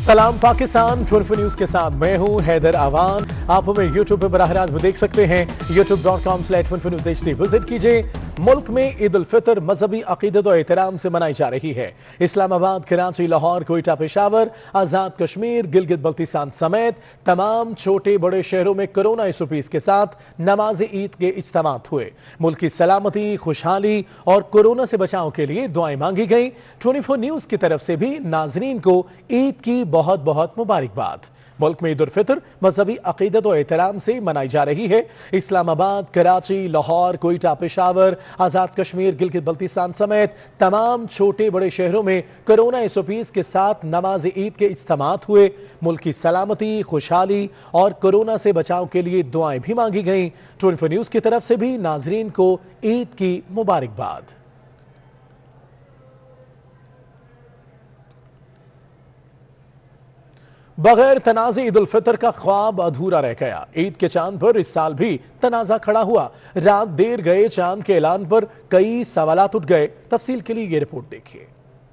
सलाम पाकिस्तान 24 न्यूज के साथ मैं हूं हैदर आवान। आप हमें यूट्यूब पर बराह रास्त देख सकते हैं। youtube.com/24newshd विजिट कीजिए। मुल्क में ईद उल फितर मजहबी अकीदत और एहतराम से मनाई जा रही है। इस्लामाबाद, कराची, लाहौर, कोयटा, पेशावर, आजाद कश्मीर, गिलगित बल्तिस्तान समेत तमाम छोटे बड़े शहरों में कोरोना SOPs के साथ नमाज ईद के इज्तिमात हुए। मुल्क की सलामती, खुशहाली और कोरोना से बचाव के लिए दुआएं मांगी गई। 24 न्यूज की तरफ से भी नाजरीन को ईद की बहुत बहुत मुबारकबाद। मुल्क में ईद उल फितर मजहबी अकीदत और एहतराम से मनाई जा रही है। इस्लामाबाद, कराची, लाहौर, कोयटा, पेशावर, आजाद कश्मीर, गिलगित बल्तिस्तान समेत तमाम छोटे बड़े शहरों में कोरोना SOPs के साथ नमाज ईद के इज्तिमात हुए। मुल्क की सलामती, खुशहाली और कोरोना से बचाव के लिए दुआएं भी मांगी गईं। 24 न्यूज की तरफ से भी नाजरीन को ईद की मुबारकबाद। बगैर तनाज़े ईद उल फितर का ख्वाब अधूरा रह गया। ईद के चांद पर इस साल भी तनाज़ा खड़ा हुआ। रात देर गए चांद के ऐलान पर कई सवालात उठ गए। तफसील के लिए ये रिपोर्ट देखिए।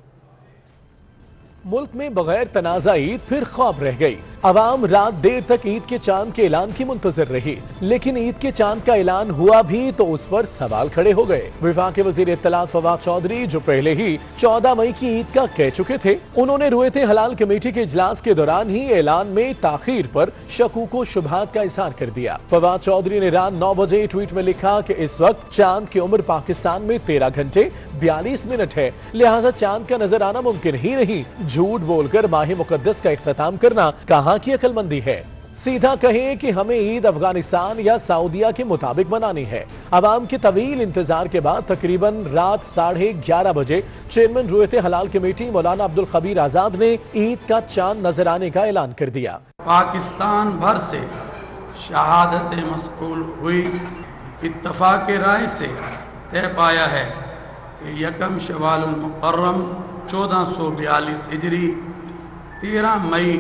मुल्क में बगैर तनाज़ा ईद फिर ख्वाब रह गई। अवाम रात देर तक ईद के चांद के ऐलान की मुंतजर रही, लेकिन ईद के चांद का ऐलान हुआ भी तो उस पर सवाल खड़े हो गए। विफाक के वजीर इत्तलात फवाद चौधरी, जो पहले ही 14 मई की ईद का कह चुके थे, उन्होंने रुयते हलाल कमेटी के इजलास के दौरान ही ऐलान में ताखीर पर शकूक व शुबहात का इजहार कर दिया। फवाद चौधरी ने रात 9 बजे ट्वीट में लिखा कि इस वक्त चांद की उम्र पाकिस्तान में 13 घंटे 42 मिनट है, लिहाजा चांद का नजर आना मुमकिन ही नहीं। झूठ बोलकर माह मुकद्दस का इख्तिताम करना कहाँ की अक्लमंदी है। सीधा कहें कि हमें ईद अफगानिस्तान या सऊदिया के मुताबिक मनानी है। अवाम के तवील इंतजार के बाद तकरीबन रात 11:30 बजे चेयरमैन रुयते हलाल कमेटी मौलाना अब्दुल खबीर आजाद ने ईद का चांद नजर आने का ऐलान कर दिया। पाकिस्तान भर से शहादतें मस्कूल हुई। इत्तफाक राय से तय पाया है कि यकम शवालुल मुकर्रम 1442 हिजरी 13 मई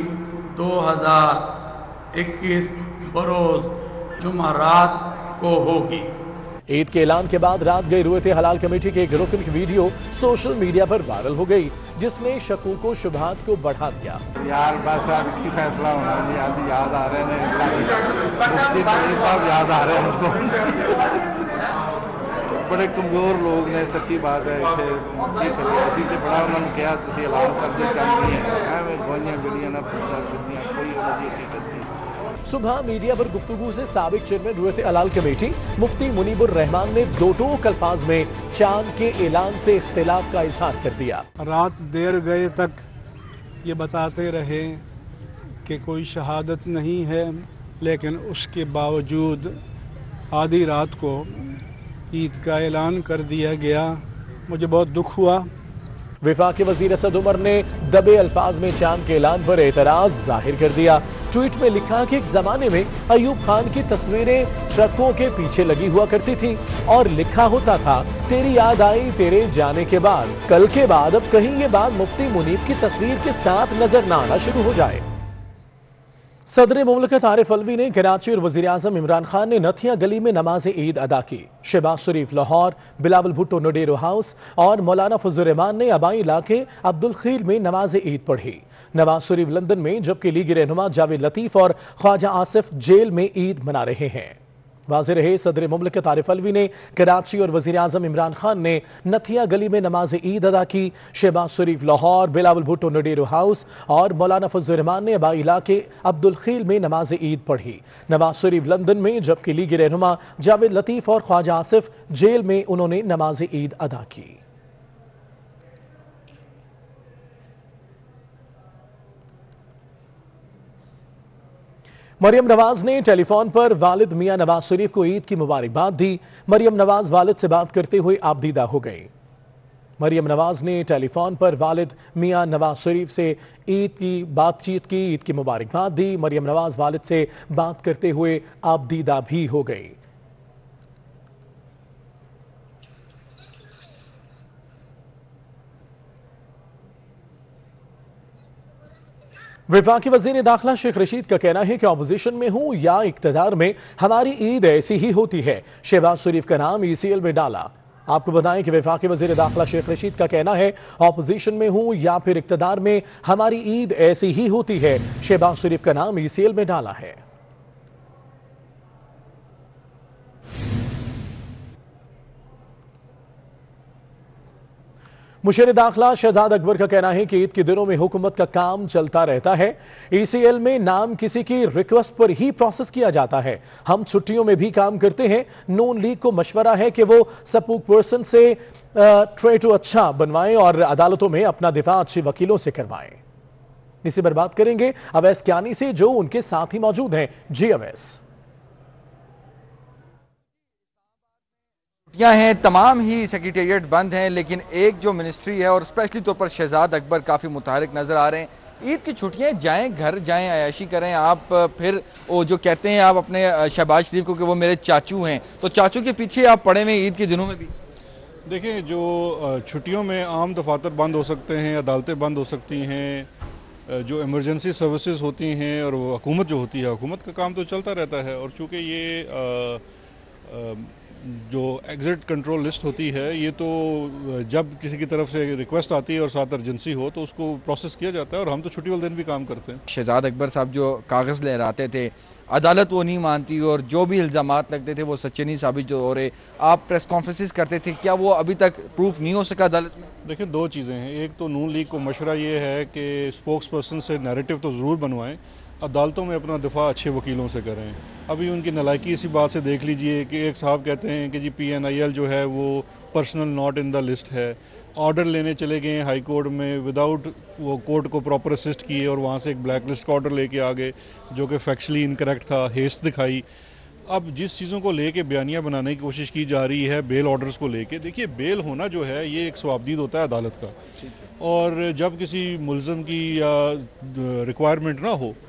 2021 बरोज जुमेरात को होगी। ईद के ऐलान के बाद रात गई रुयते हलाल कमेटी के एक रुकन की वीडियो सोशल मीडिया पर वायरल हो गई, जिसने शकूक व शुबहात को बढ़ा दिया। यार बस अब की फैसला होना जी, याद आ रहे हैं मुफ्ती साहब, याद आ रहे हैं। बड़े कमजोर लोग ने, सच्ची बात है। किसी से बड़ा उन्होंने कहा तुम ऐलान कर दे, काम नहीं है गोइयां गलियां ना कोई हकीकत नहीं। सुबह मीडिया पर गुफ्तगू से साबिक चेयरमैन रुयते हलाल कमेटी मुफ्ती मुनीबुर रहमान ने दो टोक अल्फाज में चांद के ऐलान से इख्तिलाफ का इजहार कर दिया। रात देर गए तक ये बताते रहे कि कोई शहादत नहीं है, लेकिन उसके बावजूद आधी रात को ईद का ऐलान कर दिया गया। मुझे बहुत दुख हुआ। विफाक के वजीर असद उमर ने दबे अल्फाज में चांद के ऐलान पर एतराज जाहिर कर दिया। ट्वीट में लिखा कि एक जमाने में अयूब खान की तस्वीरें ट्रकों के पीछे लगी हुआ करती थी और लिखा होता था तेरी याद आई तेरे जाने के बाद। कल के बाद अब कहीं ये बात मुफ्ती मुनीब की तस्वीर के साथ नजर न आना शुरू हो जाए। सदर मुमलकत आरिफ अलवी ने कराची और वज़ीर आज़म इमरान खान ने नथिया गली में नमाज ईद अदा की। शहबाज शरीफ लाहौर, बिलावल भुट्टो नडेरो हाउस और मौलाना फजल रहमान ने आबाई इलाके अब्दुल खील में नमाज ईद पढ़ी। नवाज शरीफ लंदन में, जबकि लीगी रहनुमा जावेद लतीफ और ख्वाजा आसिफ जेल में ईद मना रहे हैं। वाज़े रहे सदर मुमलकत आरिफ अलवी ने कराची और वज़ीर आज़म इमरान खान ने नथिया गली में नमाज ईद अदा की। शहबाज शरीफ लाहौर, बिलावल भुट्टो नडेरो हाउस और मौलाना फजल रहमान ने आबाई इलाके अब्दुल खील में नमाज ईद पढ़ी। नवाज शरीफ लंदन में, जबकि लीगी रहनुमा जावेद लतीफ और ख्वाजा आसिफ जेल में उन्होंने नमाज ईद अदा की। मरियम नवाज ने टेलीफोन पर वालिद मियां नवाज शरीफ को ईद की मुबारकबाद दी। मरियम नवाज वालिद से बात करते हुए आबदीदा हो गई। मरियम नवाज ने टेलीफोन पर वालिद मियां नवाज शरीफ से ईद की बातचीत की, ईद की मुबारकबाद दी। मरियम नवाज वालिद से बात करते हुए आबदीदा भी हो गई। विफाकी वज़ीर दाखिला शेख रशीद का कहना है कि अपोजिशन में हूं या इक्तदार में, हमारी ईद ऐसी ही होती है। शहबाज शरीफ का नाम ECL में डाला। आपको बताएं कि वफाकी वजीर दाखिला शेख रशीद का कहना है, ऑपोजिशन में हूं या फिर इक्तदार में, हमारी ईद ऐसी ही होती है। शहबाज शरीफ का नाम ECL में डाला है। मुशीर दाखिला शहजाद अकबर का कहना है कि ईद के दिनों में हुकूमत का काम चलता रहता है। ECL में नाम किसी की रिक्वेस्ट पर ही प्रोसेस किया जाता है। हम छुट्टियों में भी काम करते हैं। नून लीग को मशवरा है कि वो स्पोक पर्सन से ट्रेटो अच्छा बनवाएं और अदालतों में अपना दिफा अच्छे वकीलों से करवाएं। इसी पर बात करेंगे अवैस कियानी से, जो उनके साथ ही मौजूद हैं। जी अवैस। छुट्टियां हैं, तमाम ही सेक्रेटेरिएट बंद हैं, लेकिन एक जो मिनिस्ट्री है और स्पेशली तौर पर शहजाद अकबर काफ़ी मुतहरिक नज़र आ रहे हैं। ईद की छुट्टियां, जाएं घर जाएं, अयाशी करें। आप फिर वो जो कहते हैं आप अपने शहबाज शरीफ को कि वो मेरे चाचू हैं, तो चाचू के पीछे आप पड़े हुए ईद के दिनों में भी। देखिए, जो छुट्टियों में आम दफातर बंद हो सकते हैं, अदालतें बंद हो सकती हैं, जो इमरजेंसी सर्विसेज होती हैं और वो हुकूमत जो होती है, हुकूमत का काम तो चलता रहता है। और चूँकि ये जो एग्जिट कंट्रोल लिस्ट होती है, ये तो जब किसी की तरफ से रिक्वेस्ट आती है और साथ अर्जेंसी हो तो उसको प्रोसेस किया जाता है, और हम तो छुट्टी वाले दिन भी काम करते हैं। शहजाद अकबर साहब जो कागज़ लहराते थे, अदालत वो नहीं मानती और जो भी इल्ज़ामात लगते थे वो सच्चे नहीं साबित हो रहे। आप प्रेस कॉन्फ्रेंसेस करते थे, क्या वो अभी तक प्रूफ नहीं हो सका अदालत में? देखिए, दो चीज़ें हैं। एक तो नून लीग को मशवरा ये है कि स्पोक्स पर्सन से नैरेटिव तो ज़रूर बनवाएं, अदालतों में अपना दिफा अच्छे वकीलों से करें। अभी उनकी नालायकी इसी बात से देख लीजिए कि एक साहब कहते हैं कि जी PNIL जो है वो personal not in the list है। ऑर्डर लेने चले गए हाई कोर्ट में विदाउट वो कोर्ट को प्रॉपर असिस्ट किए, और वहाँ से एक ब्लैक लिस्ट का ऑर्डर लेके आ गए जो कि फैक्चुअली इनकरेक्ट था, हेस्ट दिखाई। अब जिस चीज़ों को लेके बयानियाँ बनाने की कोशिश की जा रही है बेल ऑर्डर्स को लेके, देखिए बेल होना जो है ये एक सवाबदीद होता है अदालत का, और जब किसी मुलज़म की या रिक्वायरमेंट ना हो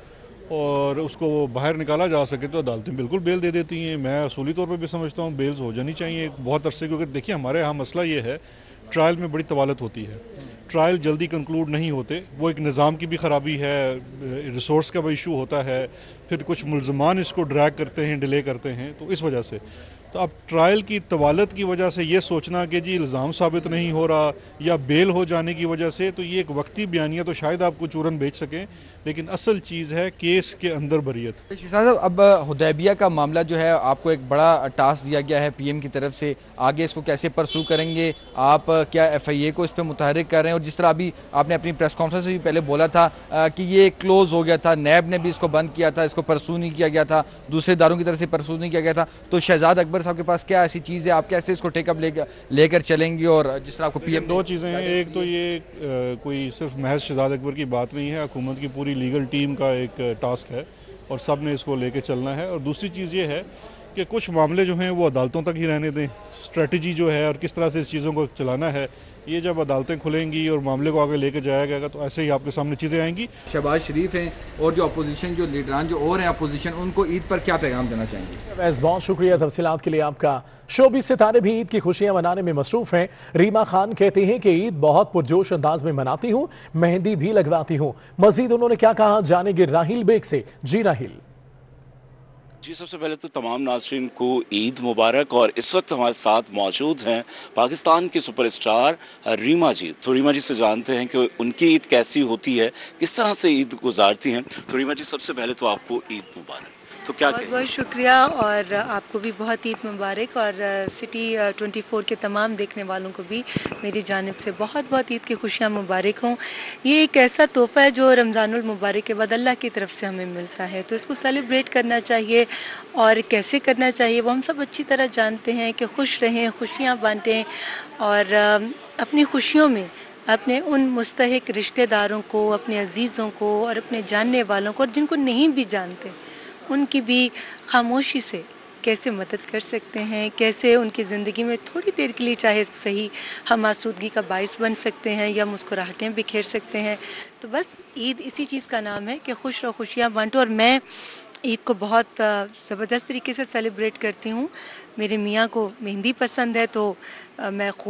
और उसको बाहर निकाला जा सके तो अदालतें बिल्कुल बेल दे देती हैं। मैं असूली तौर पे भी समझता हूँ बेल्स हो जानी चाहिए बहुत अरसे, क्योंकि देखिए हमारे यहाँ मसला ये है, ट्रायल में बड़ी तवालत होती है, ट्रायल जल्दी कंक्लूड नहीं होते। वो एक निज़ाम की भी ख़राबी है, रिसोर्स का भी इशू होता है, फिर कुछ मुल्ज़मान इसको ड्रैग करते हैं, डिले करते हैं, तो इस वजह से तो अब ट्रायल की तवालत की वजह से ये सोचना कि जी इल्ज़ाम साबित नहीं हो रहा या बेल हो जाने की वजह से, तो ये एक वक्ती बयानिया तो शायद आपको चूरन बेच सकें, लेकिन असल चीज़ है केस के अंदर बरियत। साहब, अब हुदैबिया का मामला जो है आपको एक बड़ा टास्क दिया गया है PM की तरफ से, आगे इसको कैसे परसू करेंगे आप? क्या FIA को इस पर मुतहरिक कर रहे हैं? और जिस तरह अभी आपने अपनी प्रेस कॉन्फ्रेंस में भी पहले बोला था कि ये क्लोज़ हो गया था, नैब ने भी इसको बंद किया था, इसको परसू नहीं किया गया था, दूसरे इदारों की तरफ से परसू नहीं किया गया था, तो शहजाद अकबर साहब के पास क्या ऐसी चीज़ है, आप कैसे इसको टेकअप लेकर चलेंगे? और जिस तरह आपको PM दो चीज़ें हैं, एक तो ये कोई सिर्फ महज शहजाद अकबर की बात नहीं है, हुकूमत की पूरी लीगल टीम का एक टास्क है और सब ने इसको लेके चलना है। और दूसरी चीज़ ये है कि कुछ मामले जो हैं वो अदालतों तक ही रहने दें। स्ट्रेटजी जो है और किस तरह से इस चीज़ों को चलाना है, ये जब अदालतें खुलेंगी और मामले को आगे लेके जाया जाएगा तो ऐसे ही आपके सामने चीज़ें आएंगी। शहबाज शरीफ हैं और जो अपोजिशन जो लीडरान जो और हैं अपोजिशन, उनको ईद पर क्या पैगाम देना चाहेंगे? बहुत शुक्रिया तफसीलात के लिए आपका। शोबी सितारे भी ईद की खुशियां मनाने में मसरूफ हैं। रीमा खान कहती हैं कि ईद बहुत पुरजोश अंदाज में मनाती हूँ, मेहंदी भी लगवाती हूँ। मजीद उन्होंने क्या कहा, जानेंगे राहिल बेग से। जी राहिल। जी, सबसे पहले तो तमाम नाज़रीन को ईद मुबारक। और इस वक्त हमारे साथ मौजूद हैं पाकिस्तान के सुपरस्टार रीमा जी। तो रीमा जी से जानते हैं कि उनकी ईद कैसी होती है, किस तरह से ईद गुजारती हैं। तो रीमा जी, सबसे पहले तो आपको ईद मुबारक। तो क्या बहुत बहुत शुक्रिया, और आपको भी बहुत ईद मुबारक, और सिटी 24 के तमाम देखने वालों को भी मेरी जानिब से बहुत बहुत ईद की खुशियाँ मुबारक हों। ये एक ऐसा तोहफ़ा है जो रमज़ानुल मुबारक के बाद अल्लाह की तरफ से हमें मिलता है, तो इसको सेलिब्रेट करना चाहिए। और कैसे करना चाहिए वो हम सब अच्छी तरह जानते हैं कि खुश रहें, खुशियाँ बांटें, और अपनी खुशियों में अपने उन मुस्तहिक रिश्तेदारों को, अपने अजीज़ों को और अपने जानने वालों को, और जिनको नहीं भी जानते उनकी भी खामोशी से कैसे मदद कर सकते हैं, कैसे उनकी ज़िंदगी में थोड़ी देर के लिए चाहे सही हम आसूदगी का बाइस बन सकते हैं या मुस्कुराहटें बिखेर सकते हैं। तो बस ईद इसी चीज़ का नाम है कि खुश और खुशियाँ बांटो। और मैं ईद को बहुत ज़बरदस्त तरीके से सेलिब्रेट करती हूँ। मेरे मियाँ को मेहंदी पसंद है, तो मैं खूब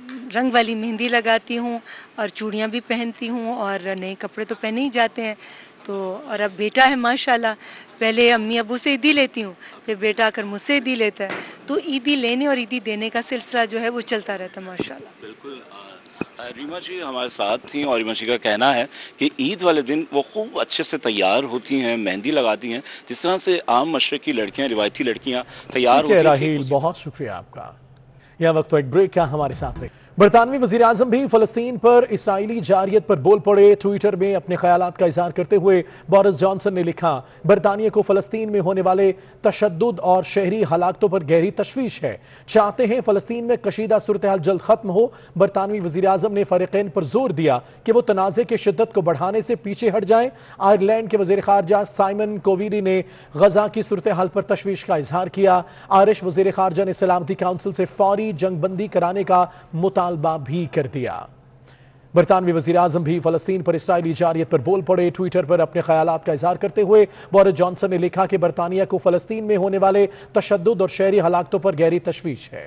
रंग वाली मेहंदी लगाती हूँ और चूड़ियाँ भी पहनती हूँ और नए कपड़े तो पहने ही जाते हैं। तो और अब बेटा है माशाल्लाह, पहले अम्मी अबू से ईदी लेती हूँ, फिर बेटा आकर मुझसे ईदी लेता है, तो ईदी लेने और ईदी देने का सिलसिला जो है वो चलता रहता है माशाल्लाह। बिल्कुल। रीमा जी हमारे साथ थी और रीमा जी का कहना है कि ईद वाले दिन वो खूब अच्छे से तैयार होती हैं, मेहंदी लगाती हैं, जिस तरह से आम मशरक़ की लड़कियां, रिवायती लड़कियां तैयार होती थी। राहील, बहुत शुक्रिया आपका। यह वक्त तो एक ब्रेक का, हमारे साथ रहे। बरतानवी वज़ीर आज़म भी फ़लस्तीन पर इसराइली जारियत पर बोल पड़े। ट्विटर में अपने ख्यालात का इजहार करते हुए बोरिस जॉनसन ने लिखा, बरतानिया को फ़लस्तीन में होने वाले तशद्दुद और शहरी हलाकतों पर गहरी तशवीश है, चाहते हैं फ़लस्तीन में कशीदा सूरत हाल जल्द ख़त्म हो। बरतानवी वज़ीर आज़म ने फ़रीक़ैन पर जोर दिया कि वो तनाज़े के शिद्दत को बढ़ाने से पीछे हट जाएं। आयरलैंड के वज़ीर ख़ारजा साइमन कोवीरी ने गजा की सूरत हाल पर तशवीश का इजहार किया। आयरिश वज़ीर ख़ारजा ने सलामती काउंसिल से फौरी जंगबंदी कराने का मुतालबा भी कर दिया। बरतानवी वज़ीर आज़म भी फ़लस्तीन पर इसराइली जारियत पर बोल पड़े। ट्विटर पर अपने ख्यालात का इजहार करते हुए बोरिस जॉनसन ने लिखा कि बरतानिया को फ़लस्तीन में होने वाले तशद्दुद और शहरी हलाकतों पर गहरी तशवीश है।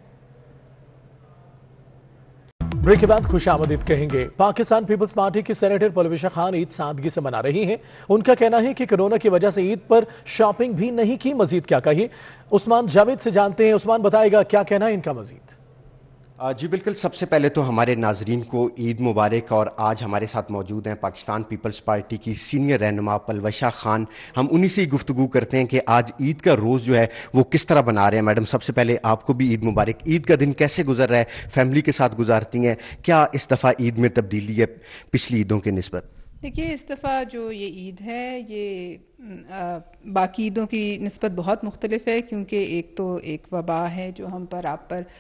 ब्रेक के बाद खुशामदीद कहेंगे। पाकिस्तान पीपल्स पार्टी की सेनेटर परवेशा खान ईद सादगी से मना रही हैं। उनका कहना है कि कोरोना की वजह से ईद पर शॉपिंग भी नहीं की। मजीद क्या कहिए, उस्मान जावेद से जानते हैं। उस्मान बताएगा क्या कहना है इनका मजीद। जी बिल्कुल, सबसे पहले तो हमारे नाजरीन को ईद मुबारक। और आज हमारे साथ मौजूद हैं पाकिस्तान पीपल्स पार्टी की सीनियर रहनुमा परवेशा खान। हम उन्हीं से ही गुफ्तगू करते हैं कि आज ईद का रोज़ जो है वो किस तरह बना रहे हैं। मैडम, सबसे पहले आपको भी ईद मुबारक। ईद का दिन कैसे गुजर रहा है, फैमिली के साथ गुजारती हैं? क्या इस दफ़ा ईद में तब्दीली है पिछली ईदों के निस्बत? देखिए, इस दफ़ा जो ये ईद है ये बाकी ईदों की निस्बत बहुत मुख्तलिफ है, क्योंकि एक तो एक वबा है जो हम पर आप पर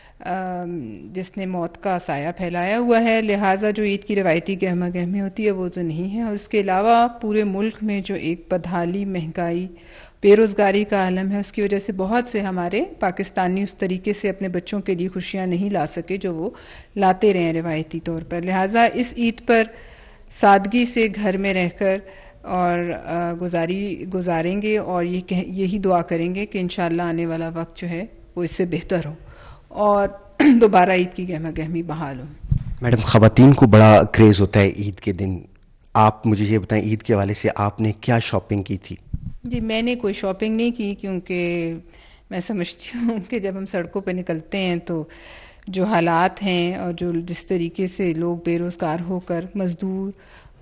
जिसने मौत का साया फैलाया हुआ है, लिहाजा जो ईद की रवायती गहमा गहमी होती है वो तो नहीं है। और इसके अलावा पूरे मुल्क में जो एक बदहाली, महंगाई, बेरोज़गारी का आलम है, उसकी वजह से बहुत से हमारे पाकिस्तानी उस तरीके से अपने बच्चों के लिए खुशियाँ नहीं ला सके जो वो लाते रहे रवायती तौर पर। लिहाजा इस ईद पर सादगी से घर में रहकर और गुजारेंगे और यही दुआ करेंगे कि इंशाअल्लाह आने वाला वक्त जो है वो इससे बेहतर हो और दोबारा ईद की गहमा गहमी बहाल हो। मैडम, ख़वातीन को बड़ा क्रेज़ होता है ईद के दिन। आप मुझे ये बताएं, ईद के हवाले से आपने क्या शॉपिंग की थी? जी, मैंने कोई शॉपिंग नहीं की, क्योंकि मैं समझती हूँ कि जब हम सड़कों पर निकलते हैं तो जो हालात हैं और जो जिस तरीके से लोग बेरोज़गार होकर मजदूर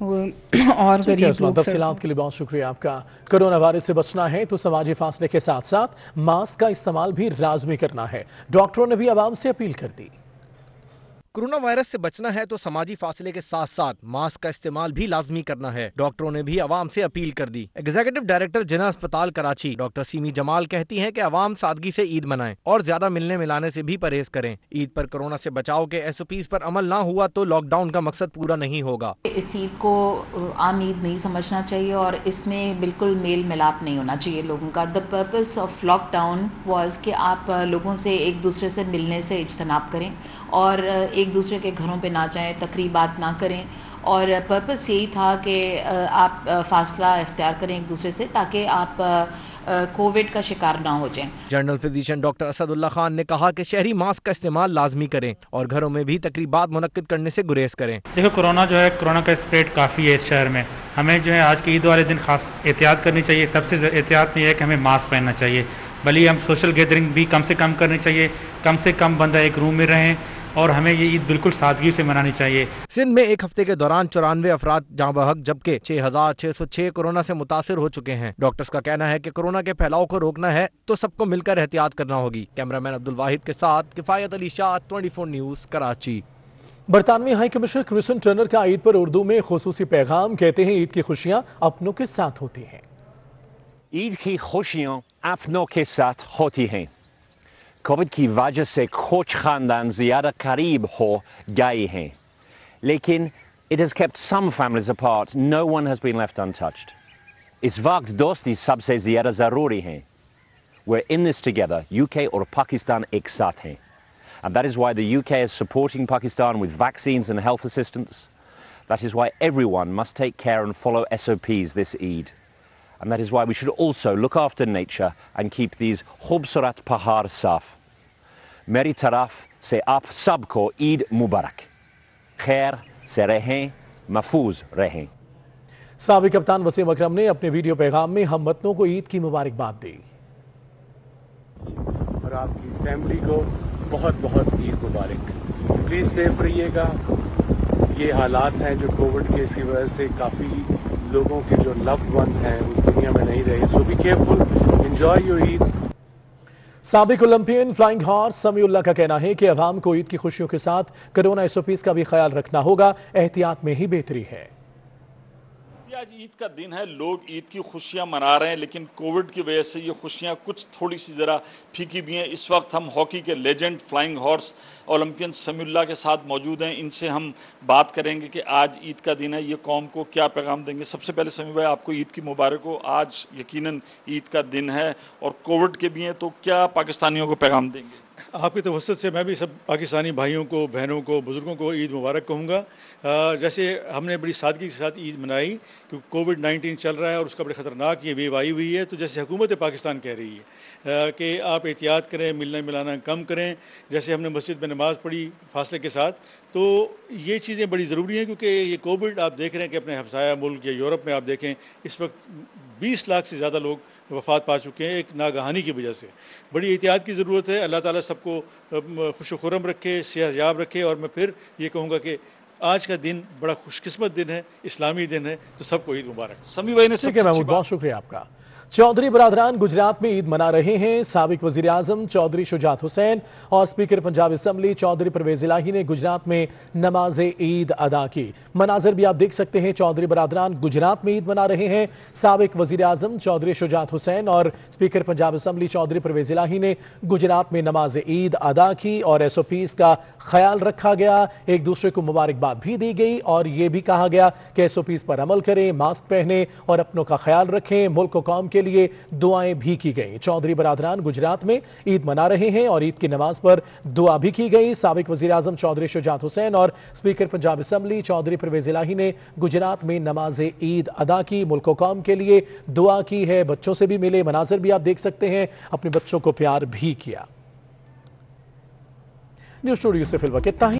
और गरीब लोग। तफसीलात के लिए बहुत शुक्रिया आपका। कोरोना वायरस से बचना है तो समाजी फासले के साथ साथ मास्क का इस्तेमाल भी लाजमी करना है। डॉक्टरों ने भी आवाम से अपील कर दी। कोरोना वायरस से बचना है तो समाजी फासले के साथ साथ मास्क का इस्तेमाल भी लाजमी करना है। डॉक्टरों ने भी आवाम से अपील कर दी। एग्जीक्यूटिव डायरेक्टर जिना अस्पताल कराची डॉक्टर सीमी जमाल कहती हैं कि आवाम सादगी से ईद मनाएं और ज्यादा मिलने मिलाने से भी परहेज करें। ईद पर कोरोना से बचाव के SOPs पर अमल ना हुआ तो लॉकडाउन का मकसद पूरा नहीं होगा। इस ईद को आम ईद नहीं समझना चाहिए और इसमें बिल्कुल मेल मिलाप नहीं होना चाहिए लोगों का। The purpose of lockdown was कि आप लोगों से एक दूसरे से मिलने से इज्तनाब करें और एक दूसरे के घरों पे ना जाएं, तकरीबात ना करें। और पर्पस यही था कि आप फासला इख्तियार करें एक दूसरे से, ताकि आप कोविड का शिकार ना हो जाएं। General physician doctor Asadullah Khan ने कहा कि शहरी मास्क का इस्तेमाल लाजमी करें और घरों में भी तकरीबात मुनक्किद करने से गुरेज करें। देखो, कोरोना जो है, कोरोना का स्प्रेड काफ़ी है इस शहर में। हमें जो है आज के ईद वाले दिन खास एहतियात करनी चाहिए। सबसे एहतियात में यह है कि हमें मास्क पहनना चाहिए। भले हम सोशल गैदरिंग भी कम से कम करनी चाहिए, कम से कम बंदा एक रूम में रहें और हमें ये ईद बिल्कुल सादगी से मनानी चाहिए। सिंध में एक हफ्ते के दौरान 94 अफराद जाँ बहक, जबकि 6606 कोरोना से मुतासिर हो चुके हैं। डॉक्टर्स का कहना है कि कोरोना के फैलाव को रोकना है तो सबको मिलकर एहतियात करना होगी। कैमरामैन अब्दुल वाहिद के साथ किफायत अली शाह, 24 न्यूज़, कराची। बरतानवी हाई कमिश्नर क्रिसन टर्नर का ईद पर उर्दू में खुसूसी पैगाम। कहते हैं ईद की खुशियाँ अपनों के साथ होती हैं। ईद की खुशियाँ अपनों के साथ होती हैं। कोविड की वजह से कुछ खानदान ज़्यादा करीब हो गए हैं, लेकिन it has kept some families apart. No one has been left untouched. इस वक्त दोस्ती सबसे ज़्यादा ज़रूरी है। We're in this together. UK और पाकिस्तान एक साथ हैं. And that is why the UK is supporting Pakistan with vaccines and health assistance. That is why everyone must take care and follow SOPs this Eid. And that is why we should also look after nature and keep these Khubsurat Pahar safe. मेरी तरफ से आप सबको ईद मुबारक। खैर से रहें, महफूज रहें। साबिक कप्तान वसीम अकरम ने अपने वीडियो पैगाम में हमवतनों को ईद की मुबारकबाद दी और आपकी फैमिली को बहुत बहुत ईद मुबारक। प्लीज़ सेफ रहिएगा। ये हालात हैं जो कोविड के, इसकी वजह से काफ़ी लोगों के जो लव्ड वंस हैं वो दुनिया में नहीं रहे। So be careful, enjoy your Eid. साबिक ओलंपियन फ्लाइंग हॉर्स समीउल्लाह का कहना है कि अवाम को ईद की खुशियों के साथ कोरोना SOPs का भी ख्याल रखना होगा। एहतियात में ही बेहतरी है। आज ईद का दिन है, लोग ईद की खुशियां मना रहे हैं, लेकिन कोविड की वजह से ये खुशियां कुछ थोड़ी सी ज़रा फीकी भी हैं। इस वक्त हम हॉकी के legend flying horse Olympian Samiullah के साथ मौजूद हैं। इनसे हम बात करेंगे कि आज ईद का दिन है, ये कौम को क्या पैगाम देंगे। सबसे पहले समी भाई, आपको ईद की मुबारक हो। आज यकीनन ईद का दिन है और कोविड के भी हैं, तो क्या पाकिस्तानियों को पैगाम देंगे? आपके तवस्सुत से मैं भी सब पाकिस्तानी भाइयों को, बहनों को, बुज़ुर्गों को ईद मुबारक कहूँगा। जैसे हमने बड़ी सादगी के साथ ईद मनाई क्योंकि कोविड-19 चल रहा है और उसका बड़े ख़तरनाक ये वेव आई हुई है, तो जैसे हुकूमत पाकिस्तान कह रही है कि आप एहतियात करें, मिलना मिलाना कम करें। जैसे हमने मस्जिद में नमाज़ पढ़ी फासले के साथ, तो ये चीज़ें बड़ी ज़रूरी हैं क्योंकि ये कोविड आप देख रहे हैं कि अपने हमसाया मुल्क या यूरोप में आप देखें इस वक्त 20 लाख से ज़्यादा लोग वफ़ात पा चुके हैं एक नागहानी की वजह से। बड़ी एहतियात की ज़रूरत है। अल्लाह ताला सबको खुश खुर्रम रखे, सेहतयाब रखे। और मैं फिर ये कहूँगा कि आज का दिन बड़ा खुशकिस्मत दिन है, इस्लामी दिन है, तो सबको ईद मुबारक। समी भाई ने महमूद, बहुत शुक्रिया आपका। चौधरी बरादरान गुजरात में ईद मना रहे हैं। साबिक वजीर आजम चौधरी शुजात हुसैन और स्पीकर पंजाब असम्बली चौधरी परवेज इलाही ने गुजरात में नमाज ईद अदा की। मनाजर भी आप देख सकते हैं। चौधरी बरादरान गुजरात में ईद मना रहे हैं। साबिक वजीर आजम चौधरी शुजात हुसैन और स्पीकर पंजाब असम्बली चौधरी परवेज इलाही ने गुजरात में नमाज ईद अदा की और SOPs का ख्याल रखा गया। एक दूसरे को मुबारकबाद भी दी गई और ये भी कहा गया कि SOPs पर अमल करें, मास्क पहने और अपनों का ख्याल रखें। मुल्क को कौम के लिए दुआएं भी की गई। चौधरी बरादरान गुजरात में ईद मना रहे हैं और ईद की नमाज पर दुआ भी की गई। साबिक वजीर आजम चौधरी शुजात हुसैन और स्पीकर पंजाब असम्बली चौधरी परवेज इलाही ने गुजरात में नमाज ईद अदा की, मुल्क को कौम के लिए दुआ की है। बच्चों से भी मिले, मनाजर भी आप देख सकते हैं। अपने बच्चों को प्यार भी किया। न्यूज़ स्टूडियो से फिलहाल इतना ही।